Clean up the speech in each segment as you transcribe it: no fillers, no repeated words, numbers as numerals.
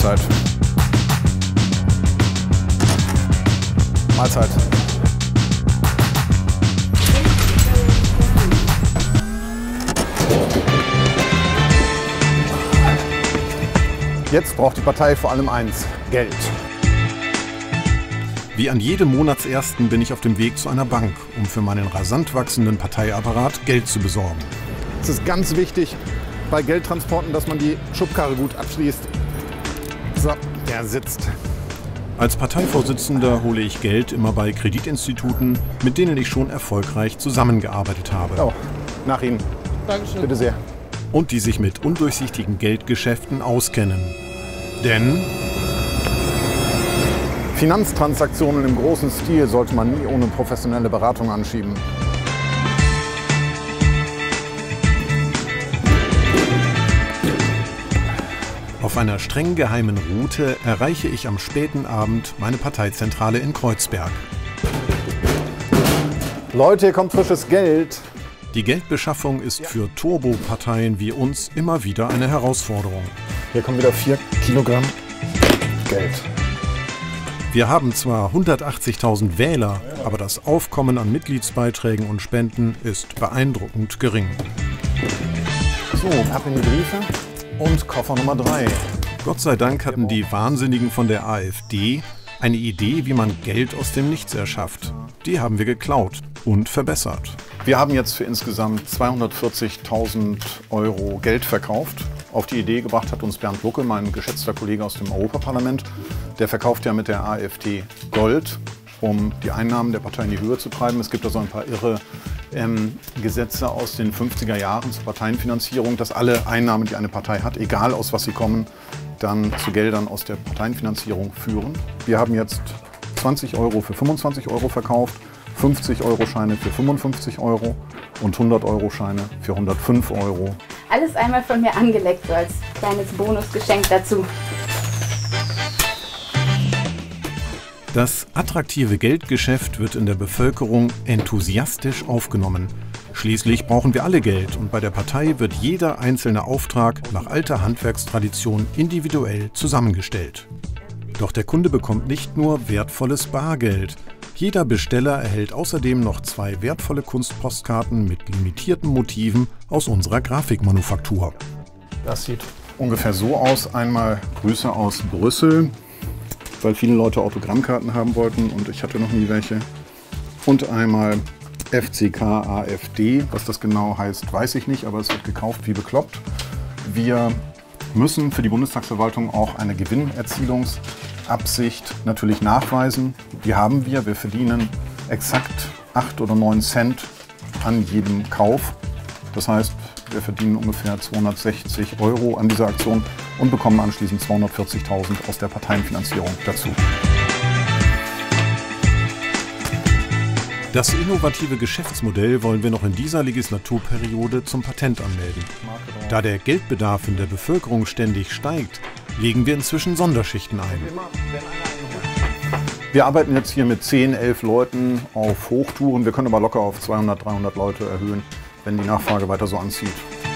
Mahlzeit. Mahlzeit. Jetzt braucht die Partei vor allem eins: Geld. Wie an jedem Monatsersten bin ich auf dem Weg zu einer Bank, um für meinen rasant wachsenden Parteiapparat Geld zu besorgen. Es ist ganz wichtig bei Geldtransporten, dass man die Schubkarre gut abschließt. So, der sitzt. Als Parteivorsitzender hole ich Geld immer bei Kreditinstituten, mit denen ich schon erfolgreich zusammengearbeitet habe. Oh, nach Ihnen. Dankeschön. Bitte sehr. Und die sich mit undurchsichtigen Geldgeschäften auskennen. Denn Finanztransaktionen im großen Stil sollte man nie ohne professionelle Beratung anschieben. auf einer streng geheimen Route erreiche ich am späten Abend meine Parteizentrale in Kreuzberg. Leute, hier kommt frisches Geld. Die Geldbeschaffung ist für Turboparteien wie uns immer wieder eine Herausforderung. Hier kommen wieder 4 Kilogramm Geld. Wir haben zwar 180.000 Wähler, aber das Aufkommen an Mitgliedsbeiträgen und Spenden ist beeindruckend gering. So, ab in die Briefe und Koffer Nummer 3. Gott sei Dank hatten die Wahnsinnigen von der AfD eine Idee, wie man Geld aus dem Nichts erschafft. Die haben wir geklaut und verbessert. Wir haben jetzt für insgesamt 240.000 € Geld verkauft. Auf die Idee gebracht hat uns Bernd Lucke, mein geschätzter Kollege aus dem Europaparlament. Der verkauft ja mit der AfD Gold, um die Einnahmen der Partei in die Höhe zu treiben. Es gibt da so ein paar irre Gesetze aus den 50er Jahren zur Parteienfinanzierung, dass alle Einnahmen, die eine Partei hat, egal aus was sie kommen, dann zu Geldern aus der Parteienfinanzierung führen. Wir haben jetzt 20 € für 25 € verkauft, 50-Euro-Scheine für 55 € und 100-Euro-Scheine für 105 €. Alles einmal von mir angeleckt, so als kleines Bonusgeschenk dazu. Das attraktive Geldgeschäft wird in der Bevölkerung enthusiastisch aufgenommen. Schließlich brauchen wir alle Geld und bei der Partei wird jeder einzelne Auftrag nach alter Handwerkstradition individuell zusammengestellt. Doch der Kunde bekommt nicht nur wertvolles Bargeld. Jeder Besteller erhält außerdem noch 2 wertvolle Kunstpostkarten mit limitierten Motiven aus unserer Grafikmanufaktur. Das sieht ungefähr so aus. Einmal Grüße aus Brüssel, weil viele Leute Autogrammkarten haben wollten und ich hatte noch nie welche. Und einmal FCK AfD. Was das genau heißt, weiß ich nicht, aber es wird gekauft wie bekloppt. Wir müssen für die Bundestagsverwaltung auch eine Gewinnerzielungsabsicht natürlich nachweisen. Die haben wir. Wir verdienen exakt 8 oder 9 Cent an jedem Kauf. Das heißt, wir verdienen ungefähr 260 € an dieser Aktion und bekommen anschließend 240.000 aus der Parteienfinanzierung dazu. Das innovative Geschäftsmodell wollen wir noch in dieser Legislaturperiode zum Patent anmelden. Da der Geldbedarf in der Bevölkerung ständig steigt, legen wir inzwischen Sonderschichten ein. Wir arbeiten jetzt hier mit 10, 11 Leuten auf Hochtouren. Wir können aber locker auf 200, 300 Leute erhöhen, wenn die Nachfrage weiter so anzieht.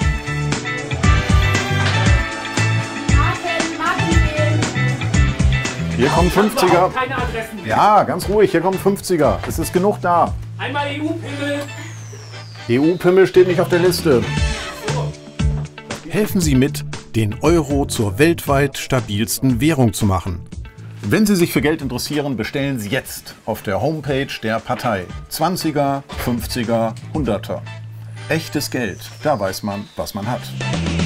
Hier kommen 50er. Keine Adressen mehr. Ja, ganz ruhig, hier kommen 50er. Es ist genug da. Einmal EU-Pimmel. EU-Pimmel steht nicht auf der Liste. Helfen Sie mit, den Euro zur weltweit stabilsten Währung zu machen. Wenn Sie sich für Geld interessieren, bestellen Sie jetzt auf der Homepage der Partei. 20er, 50er, 100er. Echtes Geld, da weiß man, was man hat.